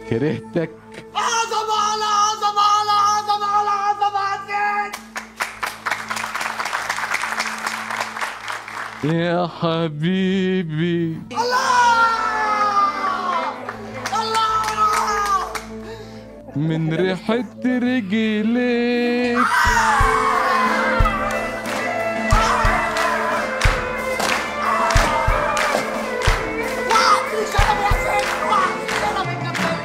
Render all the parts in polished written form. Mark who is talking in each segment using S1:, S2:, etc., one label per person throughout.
S1: كرهتك.
S2: عظمة على عظمة على عظمة على عظمة عزيز.
S1: يا حبيبي
S2: الله
S1: من ريحة رجليك
S2: وعطي شرب يا سيد، وعطي شرب الجمال.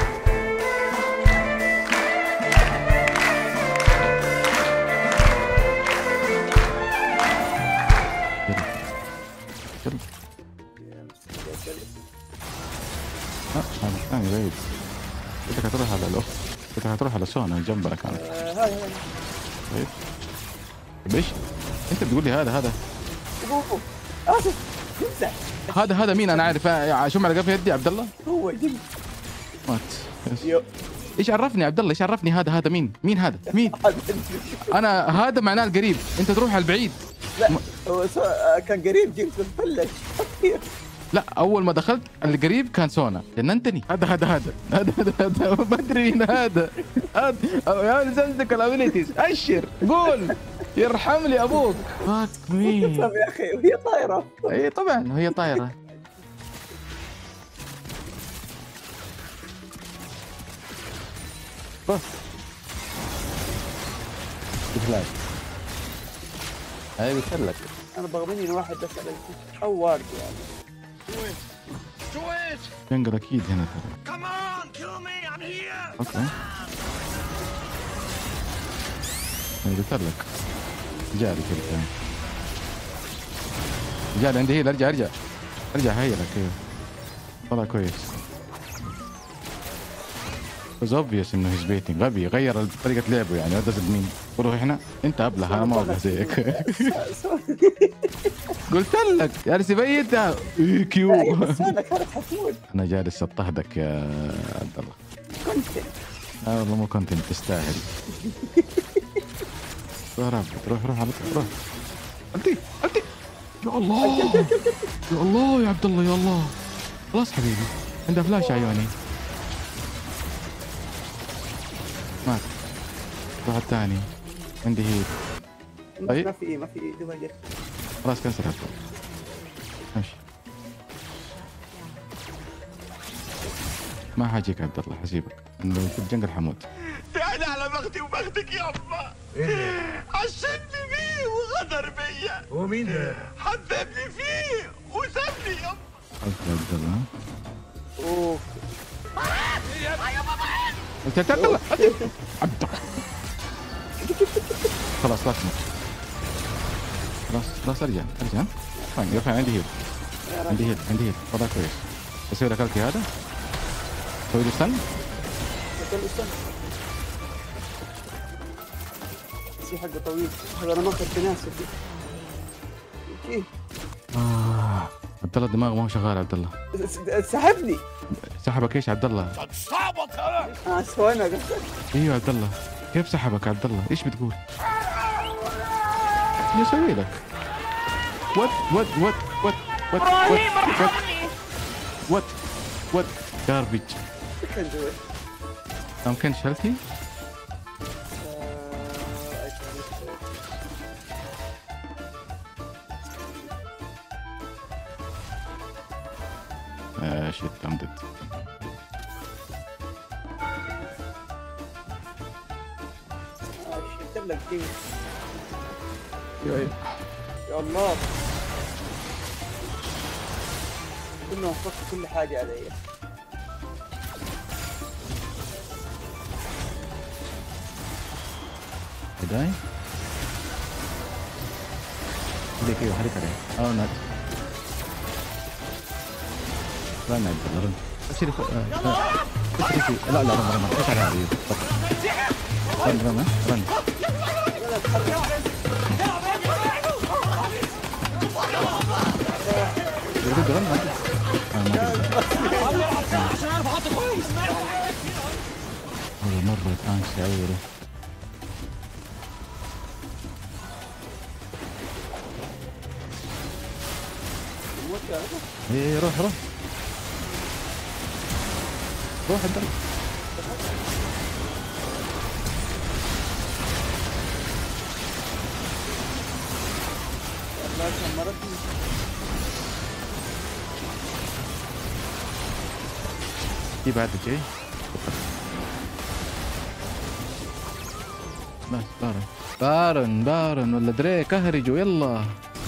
S1: هذا الثاني بعيد. بدك هتروح على الأخت، بدك هتروح على سونا جنبنا كانت. طيب ايش؟ انت بتقول لي هذا هذا مين؟ انا عارف شو معلقه في يدي. عبد الله
S3: هو جد
S1: مات. ايش عرفني عبد الله؟ ايش عرفني هذا مين هذا؟ مين؟ انا هذا معناه القريب، انت تروح على البعيد.
S3: لا هو كان قريب جبت بفلش.
S1: لا اول ما دخلت القريب كان سونا، جننتني. هذا ما ادري مين هذا. يا نزلتك الابيليتيز، اشر قول يرحم لي ابوك. فاك مين
S3: يا اخي وهي طايره.
S1: اي طبعا وهي طايره. بس بفلاش هاي بتسلك.
S3: انا بغبني واحد بس على او وارد يعني.
S1: جنجل اكيد هنا ترى. اوكي هاي بتسلك. جاري كذا جاري عندي هيل. ارجع هيلك. ايوه طلع كويس. بس اوبفيس انه هيز بيتنج. غبي غير طريقة لعبه يعني. هذا مين؟ روح هنا انت ابله. انا ما ابله زيك. قلت لك جالس يبيتها. اي كيو.
S3: بس انا كانت حتموت.
S1: انا جالس اضطهدك يا عبد الله.
S3: كنت
S1: والله مو كنت تستاهل. روح على روح. انت يا الله يا الله يا عبد الله يا الله. خلاص حبيبي عنده فلاش عيوني. مات. روح الثاني عندي هيك. طيب
S3: ما في دمجة.
S1: خلاص كنسل هذا. ماشي ما حاجيك عبد الله، حسيبك انه في الجنجل حموت.
S2: يعني على بختي وبختك يا أما. عشمني فيه وغدر بيا.
S4: هو مين ده؟
S2: حببني فيه وسابني يا أما.
S1: عبد الله
S3: اوف
S1: انت عبد الله خلاص لا تموت. خلاص ارجع. فاين يرفع. عندي هيل وضع كويس. اسوي لك الكي هذا. سوي له استنى.
S3: في حقه طويل. هذا انا ماخذ تناسب. كيف؟
S1: عبد الله دماغه ما هو شغال. عبد الله
S3: سحبني.
S1: سحبك ايش عبد الله؟
S3: سوينا قصدك.
S1: ايوه عبد الله كيف سحبك عبد الله؟ ايش بتقول؟ ايش اسوي لك؟ وات جاربيج. ممكن شلتي؟ شيت امدد.
S3: شفت لك دي.
S1: يا
S3: الله كنا نفك كل حاجة علي.
S1: بداية خليك. ايوه خليك عليه. نعم لا نعم رن. اشتري لا رن ايش على هذه؟ رن هذا مرة كان شعوره. ايه روح روح عبد الله.
S3: والله شمرتني.
S1: في بعد شيء؟ بس بارن ولا دريك اهرجوا يلا.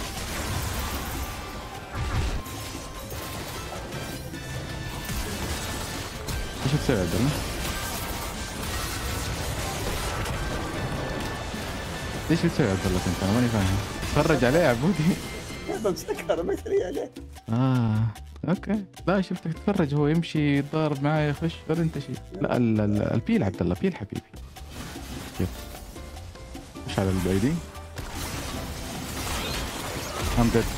S1: ايش بتسوي يا عبد الله؟ ايش بتسوي يا عبد الله انت؟ انا ماني فاهم. تفرج عليه يا عبودي.
S3: بمسكها انا ما ادري عليه.
S1: اوكي. لا شفتك تتفرج هو يمشي يتضارب معايا يخش ولا انت شيء. لا البيل عبد الله بيل حبيبي. كيف؟ خش على البعيدين. I'm dead.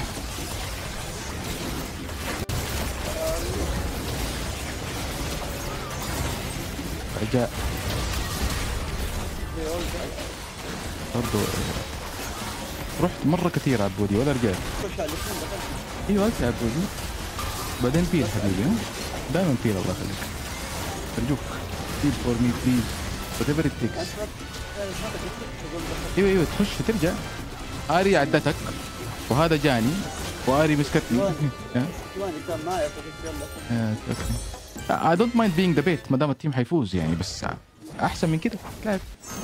S1: رجاء برضو رحت مرة كثير عبودي ولا رجعت.
S3: خش على الاثنين دخلت.
S1: ايوه انت عبودي. بعدين بيل حبيبي. دائما بيل الله يخليك. ارجوك بيل فور مي بليز وات ايفر ات تيكس. ايوه تخش ترجع. اري عدتك وهذا جاني واري مسكتني.
S3: ثواني كان معي فقلت يلا.
S1: I don't mind being the bait ما دام التيم حيفوز يعني، بس احسن من كده تلعب.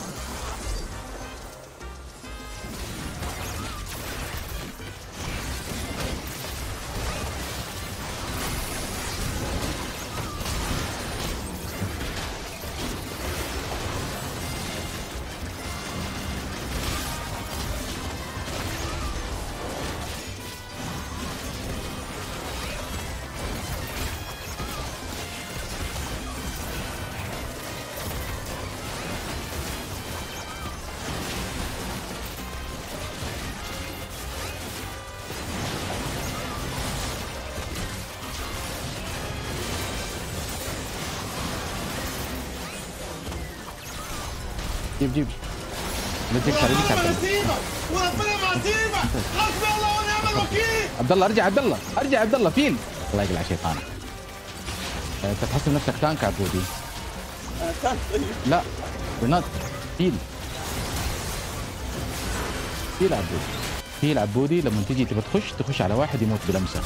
S1: جيب لا تجيك خارجيك عبد الله.
S2: وربنا ما سيبك. حسبي الله ونعم الوكيل.
S1: عبد الله ارجع عبد الله فيل. الله يقلع شيطانك. انت تحسب نفسك تانك عبودي.
S3: تانك طيب.
S1: لا ونط فيل عبودي. فيل عبودي لما تجي تبغى تخش على واحد يموت بلمسه.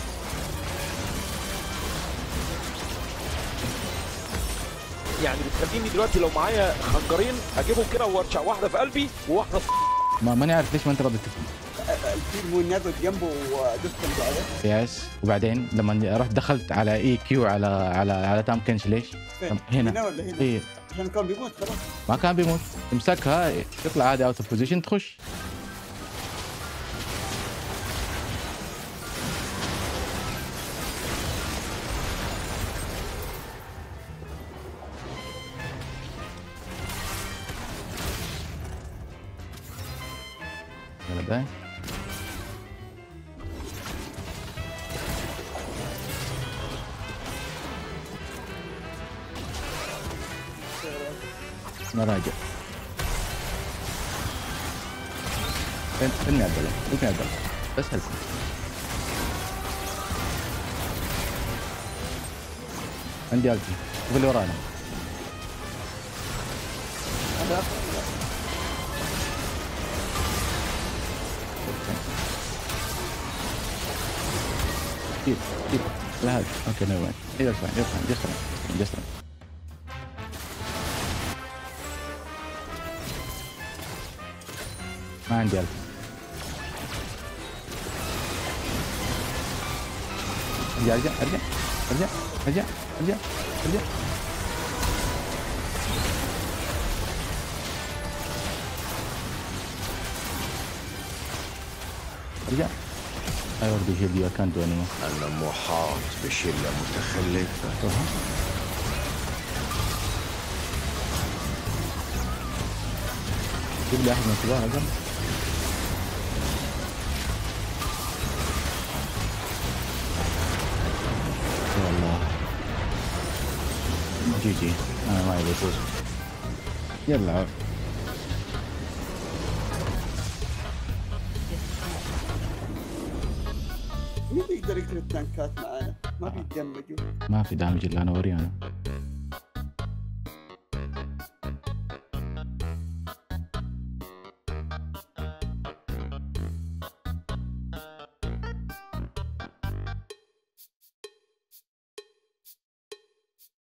S4: يعني بتخليني دلوقتي لو معايا خنجرين اجيبهم كده وارشع واحده في قلبي وواحده في
S1: ماني عارف ليش ما انت راضي تفهم.
S3: الفيل مو نزل جنبه ودفت عليه.
S1: يس وبعدين لما رحت دخلت على اي كيو على تام كنش ليش؟
S3: هنا ولا هنا؟
S1: ايه
S3: عشان كان بيموت خلاص.
S1: ما كان بيموت. تمسكها تطلع عادي اوت اوف بوزيشن تخش. يلا نراجع. فين عبد الله؟ بس هلكم. عندي التي شوف اللي ورانا. كيف لا هذا اوكي نو وين. يسرع. ما عندي ألف. ارجع. I already healed you. I can't do anymore.
S2: أنا محاط بشلة متخلفة.
S1: جيب لي أحد من الكبار أجل. والله جي أنا ما أبي أفوز. يلا
S3: مين يقدر طريقة التانكات معانا ما بيتدمجوا.
S1: ما في دامج الا انا وريانا.